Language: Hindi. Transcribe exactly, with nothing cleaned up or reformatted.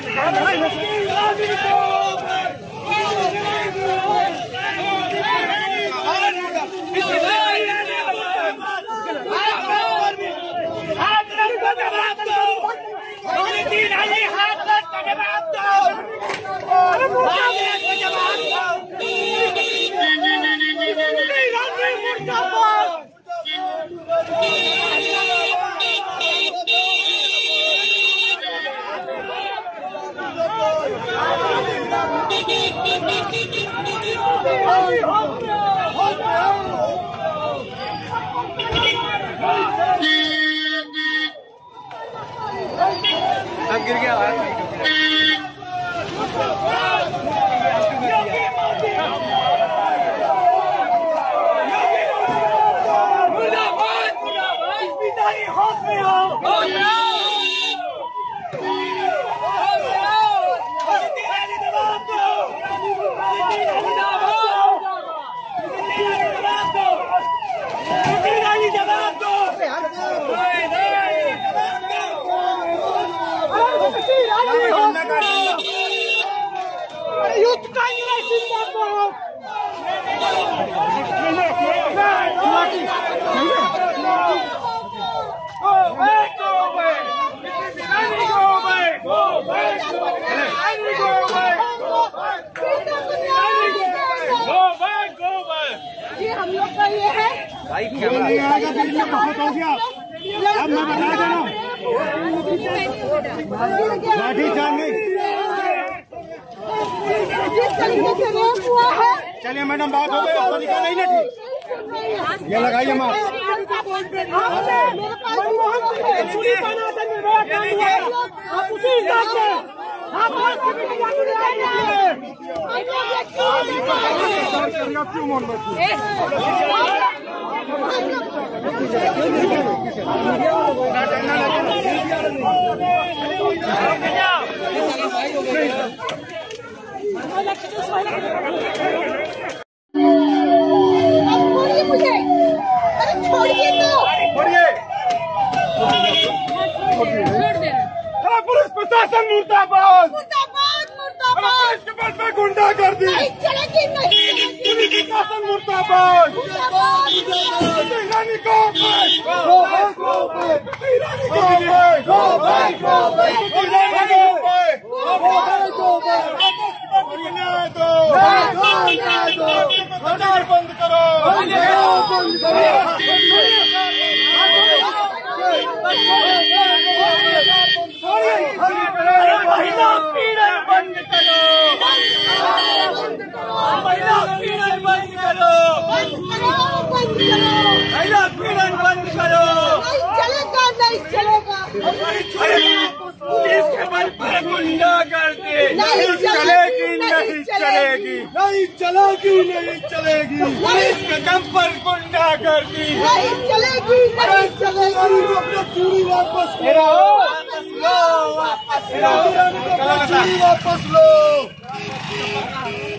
अब गिर गया हम लोग का ये है भाई नहीं आएगा बीच में बहुत हो गया। अब मैं बता दे रहा हूँ लाठी चार्ज नहीं। जिस तरीके से रेप हुआ है। चलिए मैडम बात हो गई, आपको निकाल नहीं ना ठीक। ये लगाइए मास्क। आप उसी हिसाब से क्यों मन मुझे अरे छोड़िए तो पुलिस प्रशासन मुर्दाबाद मुर्दाबाद मुर्दाबाद के पास में गुंडा कर दी। नहीं चलेगी नहीं चलेगी पुलिस प्रशासन मुर्दाबाद मुर्दाबाद ईरानी को गो बैक गो बैक ईरानी को back go back go back Irani को back go back go back न्याय दो न्याय दो हथियार बंद करो हथियार बंद करो महिला पीड़न बंद करो महिला पीड़न बंद करो महिला पीड़न बंद करो नहीं चलेगा नहीं चलेगा पुलिस के बल पर गुंडा करके नहीं चलेगी नहीं चलेगी नहीं चलेगी नहीं चलेगी पुलिस के दम पर गुंडा करती नहीं चलेगी नहीं चलेगी अपना चूड़ी वापस लो वापस लो वापस लो चूड़ी वापस लो।